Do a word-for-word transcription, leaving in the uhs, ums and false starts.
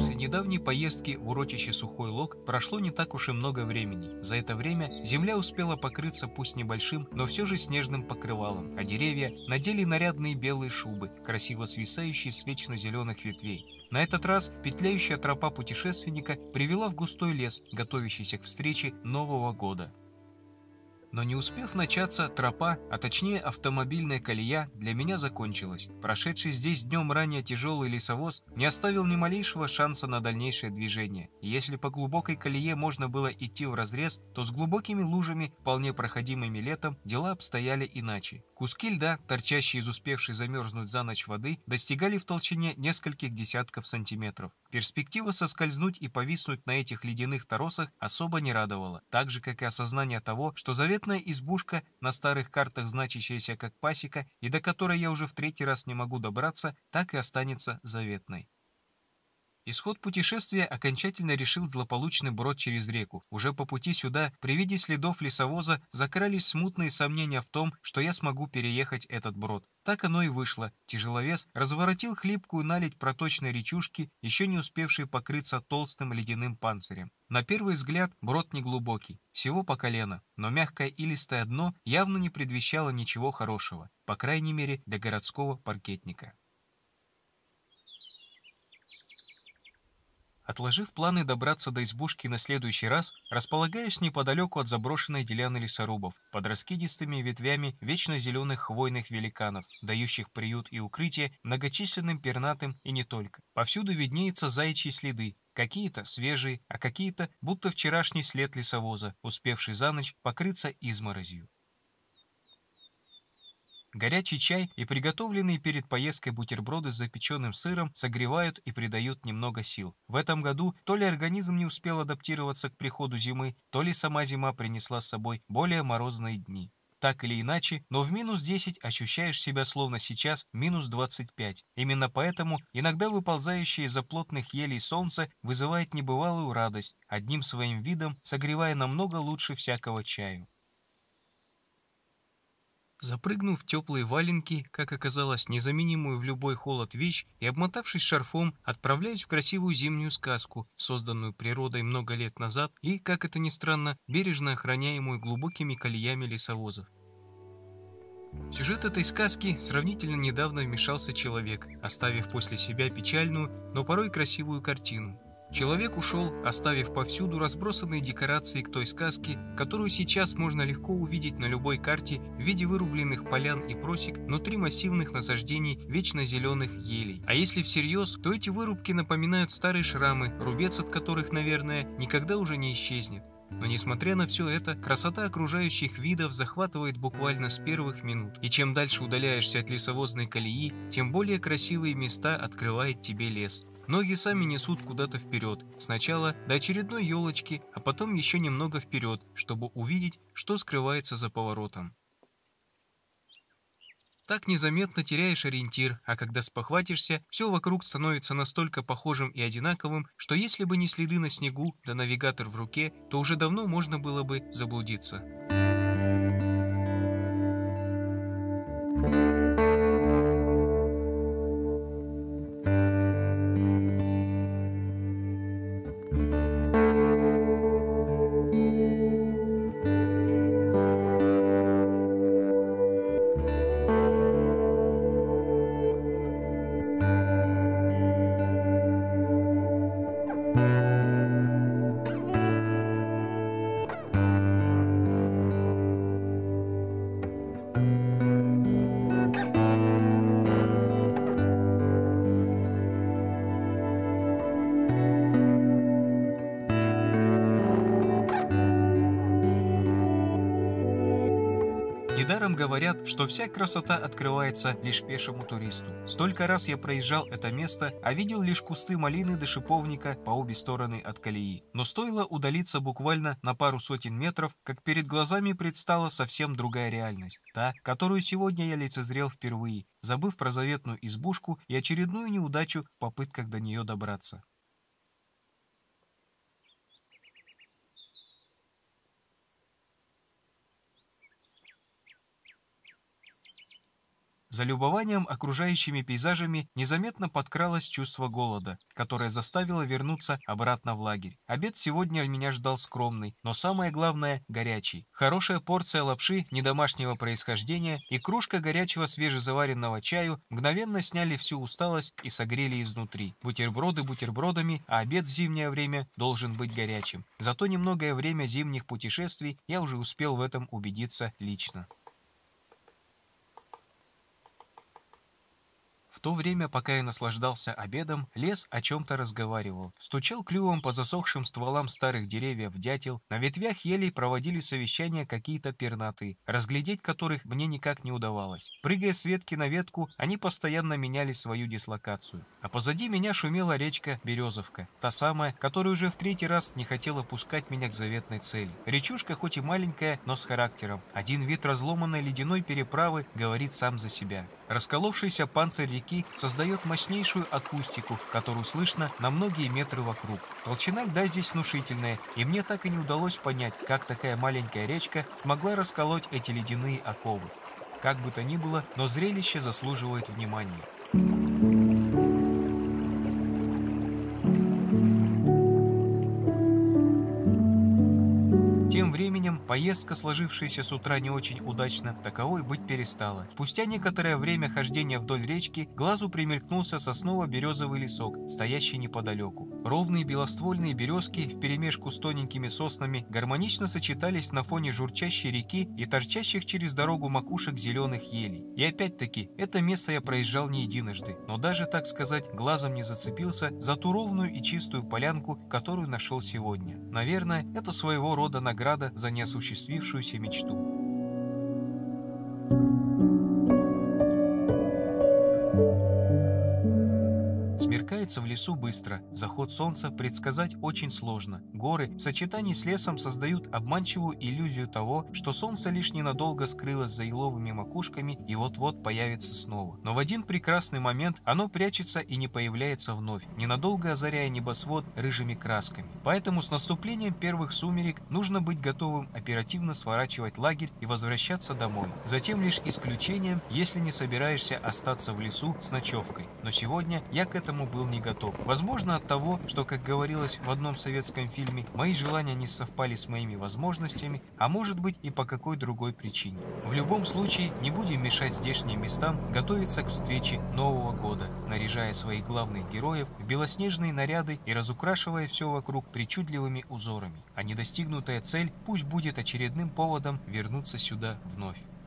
После недавней поездки в урочище Сухой Лог прошло не так уж и много времени. За это время земля успела покрыться пусть небольшим, но все же снежным покрывалом, а деревья надели нарядные белые шубы, красиво свисающие с вечно зеленых ветвей. На этот раз петляющая тропа путешественника привела в густой лес, готовящийся к встрече Нового года. Но не успев начаться, тропа, а точнее автомобильная колея, для меня закончилась. Прошедший здесь днем ранее тяжелый лесовоз не оставил ни малейшего шанса на дальнейшее движение. И если по глубокой колее можно было идти вразрез, то с глубокими лужами, вполне проходимыми летом, дела обстояли иначе. Куски льда, торчащие из успевшей замерзнуть за ночь воды, достигали в толщине нескольких десятков сантиметров. Перспектива соскользнуть и повиснуть на этих ледяных торосах особо не радовала, так же, как и осознание того, что заветная избушка, на старых картах значащаяся как пасека, и до которой я уже в третий раз не могу добраться, так и останется заветной. Исход путешествия окончательно решил злополучный брод через реку. Уже по пути сюда, при виде следов лесовоза, закрались смутные сомнения в том, что я смогу переехать этот брод. Так оно и вышло. Тяжеловес разворотил хлипкую наледь проточной речушки, еще не успевшей покрыться толстым ледяным панцирем. На первый взгляд брод неглубокий, всего по колено, но мягкое илистое дно явно не предвещало ничего хорошего, по крайней мере для городского паркетника. Отложив планы добраться до избушки на следующий раз, располагаюсь неподалеку от заброшенной деляны лесорубов, под раскидистыми ветвями вечно зеленых хвойных великанов, дающих приют и укрытие многочисленным пернатым и не только. Повсюду виднеются заячьи следы, какие-то свежие, а какие-то будто вчерашний след лесовоза, успевший за ночь покрыться изморозью. Горячий чай и приготовленные перед поездкой бутерброды с запеченным сыром согревают и придают немного сил. В этом году то ли организм не успел адаптироваться к приходу зимы, то ли сама зима принесла с собой более морозные дни. Так или иначе, но в минус десять ощущаешь себя словно сейчас минус двадцать пять. Именно поэтому иногда выползающее из-за плотных елей солнце вызывает небывалую радость, одним своим видом согревая намного лучше всякого чаю. Запрыгнув в теплые валенки, как оказалось, незаменимую в любой холод вещь, и обмотавшись шарфом, отправляюсь в красивую зимнюю сказку, созданную природой много лет назад и, как это ни странно, бережно охраняемую глубокими колеями лесовозов. В сюжет этой сказки сравнительно недавно вмешался человек, оставив после себя печальную, но порой красивую картину. Человек ушел, оставив повсюду разбросанные декорации к той сказке, которую сейчас можно легко увидеть на любой карте в виде вырубленных полян и просек внутри массивных насаждений вечно зеленых елей. А если всерьез, то эти вырубки напоминают старые шрамы, рубец от которых, наверное, никогда уже не исчезнет. Но несмотря на все это, красота окружающих видов захватывает буквально с первых минут. И чем дальше удаляешься от лесовозной колеи, тем более красивые места открывает тебе лес. Ноги сами несут куда-то вперед, сначала до очередной елочки, а потом еще немного вперед, чтобы увидеть, что скрывается за поворотом. Так незаметно теряешь ориентир, а когда спохватишься, все вокруг становится настолько похожим и одинаковым, что если бы не следы на снегу, да навигатор в руке, то уже давно можно было бы заблудиться. Недаром говорят, что вся красота открывается лишь пешему туристу. Столько раз я проезжал это место, а видел лишь кусты малины до шиповника по обе стороны от колеи. Но стоило удалиться буквально на пару сотен метров, как перед глазами предстала совсем другая реальность. Та, которую сегодня я лицезрел впервые, забыв про заветную избушку и очередную неудачу в попытках до нее добраться. За любованием окружающими пейзажами незаметно подкралось чувство голода, которое заставило вернуться обратно в лагерь. Обед сегодня меня ждал скромный, но самое главное – горячий. Хорошая порция лапши недомашнего происхождения и кружка горячего свежезаваренного чаю мгновенно сняли всю усталость и согрели изнутри. Бутерброды бутербродами, а обед в зимнее время должен быть горячим. Зато немногое время зимних путешествий я уже успел в этом убедиться лично. В то время, пока я наслаждался обедом, лес о чем-то разговаривал. Стучал клювом по засохшим стволам старых деревьев дятел, на ветвях елей проводили совещания какие-то пернатые, разглядеть которых мне никак не удавалось. Прыгая с ветки на ветку, они постоянно меняли свою дислокацию. А позади меня шумела речка Березовка, та самая, которая уже в третий раз не хотела пускать меня к заветной цели. Речушка хоть и маленькая, но с характером. Один вид разломанной ледяной переправы говорит сам за себя. Расколовшийся панцирь реки создает мощнейшую акустику, которую слышно на многие метры вокруг. Толщина льда здесь внушительная, и мне так и не удалось понять, как такая маленькая речка смогла расколоть эти ледяные оковы. Как бы то ни было, но зрелище заслуживает внимания. Тем временем поездка, сложившаяся с утра не очень удачно, таковой быть перестала. Спустя некоторое время хождения вдоль речки глазу примелькнулся сосново-березовый лесок, стоящий неподалеку. Ровные белоствольные березки вперемешку с тоненькими соснами гармонично сочетались на фоне журчащей реки и торчащих через дорогу макушек зеленых елей. И опять-таки, это место я проезжал не единожды, но даже, так сказать, глазом не зацепился за ту ровную и чистую полянку, которую нашел сегодня. Наверное, это своего рода награда за неосуществившуюся мечту. Смеркается в лесу быстро, заход солнца предсказать очень сложно. Горы в сочетании с лесом создают обманчивую иллюзию того, что солнце лишь ненадолго скрылось за еловыми макушками и вот-вот появится снова. Но в один прекрасный момент оно прячется и не появляется вновь, ненадолго озаряя небосвод рыжими красками. Поэтому с наступлением первых сумерек нужно быть готовым оперативно сворачивать лагерь и возвращаться домой. Затем лишь исключением, если не собираешься остаться в лесу с ночевкой. Но сегодня я к этому был не готов. Возможно, от того, что, как говорилось в одном советском фильме, мои желания не совпали с моими возможностями, а может быть и по какой другой причине. В любом случае, не будем мешать здешним местам готовиться к встрече Нового года, наряжая своих главных героев в белоснежные наряды и разукрашивая все вокруг причудливыми узорами. А недостигнутая цель пусть будет очередным поводом вернуться сюда вновь.